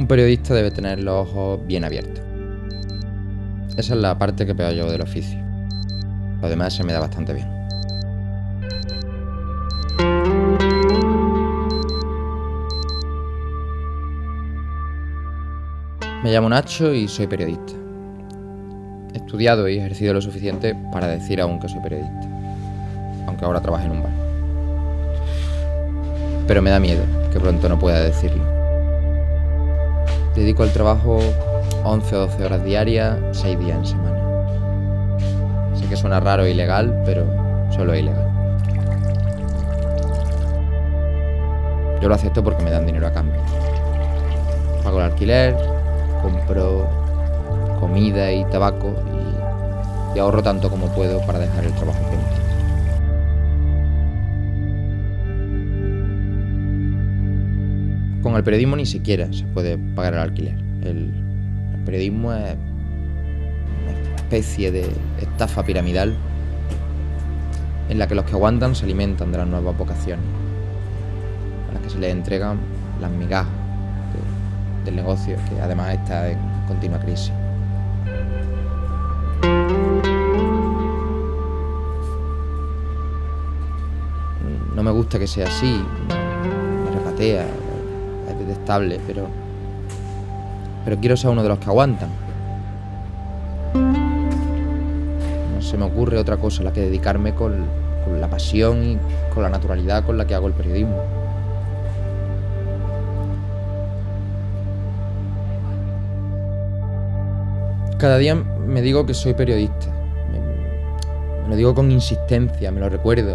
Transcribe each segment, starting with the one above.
Un periodista debe tener los ojos bien abiertos. Esa es la parte que peor llevo del oficio. Lo demás se me da bastante bien. Me llamo Nacho y soy periodista. He estudiado y ejercido lo suficiente para decir aún que soy periodista, aunque ahora trabaje en un bar. Pero me da miedo que pronto no pueda decirlo. Dedico al trabajo 11 o 12 horas diarias, 6 días en semana. Sé que suena raro e ilegal, pero solo es ilegal. Yo lo acepto porque me dan dinero a cambio. Pago el alquiler, compro comida y tabaco y ahorro tanto como puedo para dejar el trabajo pronto. Con el periodismo ni siquiera se puede pagar el alquiler. El periodismo es una especie de estafa piramidal en la que los que aguantan se alimentan de las nuevas vocaciones, a las que se les entregan las migajas del negocio, que además está en continua crisis. No me gusta que sea así, me repatea, es detestable, pero quiero ser uno de los que aguantan. No se me ocurre otra cosa a la que dedicarme con la pasión y con la naturalidad con la que hago el periodismo. Cada día me digo que soy periodista. Me lo digo con insistencia, me lo recuerdo.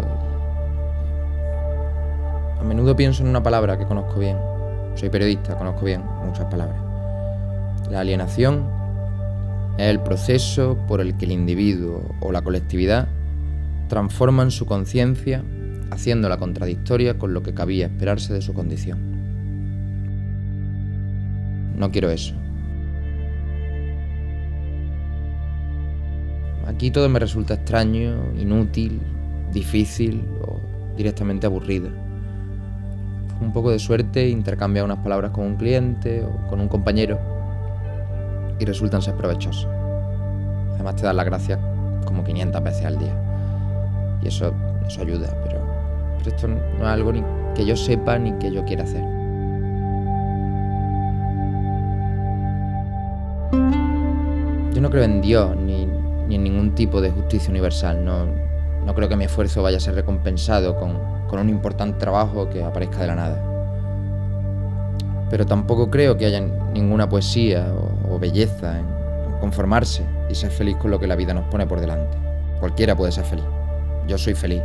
A menudo pienso en una palabra que conozco bien. Soy periodista, conozco bien muchas palabras. La alienación es el proceso por el que el individuo o la colectividad transforman su conciencia haciéndola contradictoria con lo que cabía esperarse de su condición. No quiero eso. Aquí todo me resulta extraño, inútil, difícil o directamente aburrido. Con un poco de suerte intercambia unas palabras con un cliente o con un compañero y resultan ser provechosas. Además te dan las gracias como 500 veces al día. Y eso ayuda, pero esto no es algo ni que yo sepa ni que yo quiera hacer. Yo no creo en Dios ni en ningún tipo de justicia universal. No creo que mi esfuerzo vaya a ser recompensado con un importante trabajo que aparezca de la nada. Pero tampoco creo que haya ninguna poesía o belleza en conformarse y ser feliz con lo que la vida nos pone por delante. Cualquiera puede ser feliz. Yo soy feliz.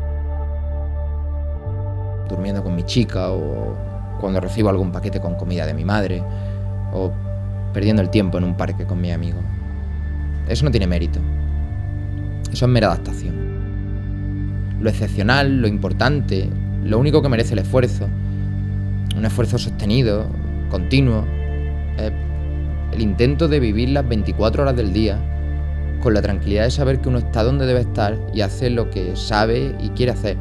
Durmiendo con mi chica, o cuando recibo algún paquete con comida de mi madre, o perdiendo el tiempo en un parque con mis amigos. Eso no tiene mérito. Eso es mera adaptación. Lo excepcional, lo importante, lo único que merece el esfuerzo, un esfuerzo sostenido, continuo, es el intento de vivir las 24 horas del día con la tranquilidad de saber que uno está donde debe estar y hace lo que sabe y quiere hacer.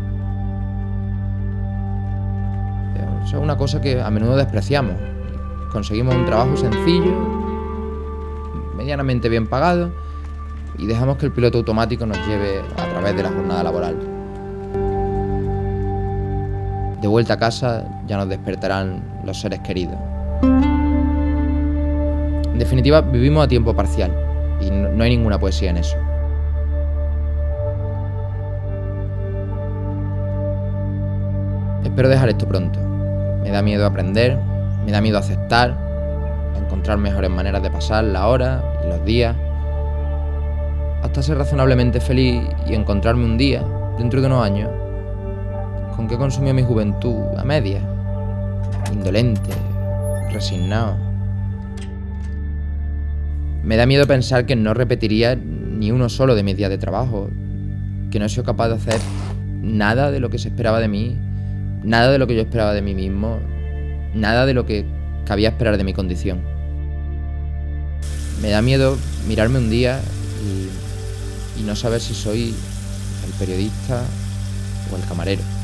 Eso es una cosa que a menudo despreciamos. Conseguimos un trabajo sencillo, medianamente bien pagado, y dejamos que el piloto automático nos lleve a través de la jornada laboral. De vuelta a casa ya nos despertarán los seres queridos. En definitiva, vivimos a tiempo parcial y no hay ninguna poesía en eso. Espero dejar esto pronto. Me da miedo aprender, me da miedo aceptar, encontrar mejores maneras de pasar la hora y los días, hasta ser razonablemente feliz y encontrarme un día, dentro de unos años, con que consumió mi juventud a medias, indolente, resignado. Me da miedo pensar que no repetiría ni uno solo de mis días de trabajo, que no he sido capaz de hacer nada de lo que se esperaba de mí, nada de lo que yo esperaba de mí mismo, nada de lo que cabía esperar de mi condición. Me da miedo mirarme un día y no saber si soy el periodista o el camarero.